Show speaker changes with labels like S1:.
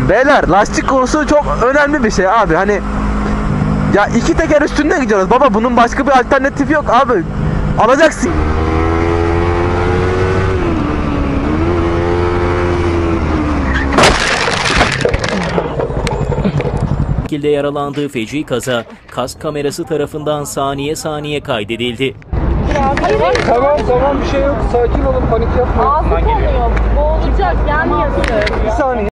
S1: Beyler, lastik konusu çok önemli bir şey abi. Hani ya iki teker üstünde gidiyoruz baba, bunun başka bir alternatifi yok abi. Alacaksın.
S2: Şekilde yaralandığı feci kaza kask kamerası tarafından saniye saniye kaydedildi.
S3: Tamam bir şey yok. Sakin olun, panik yapmayın.
S4: Ağzı konuyor. Boğulacak, yan yazıyor.
S3: Bir saniye.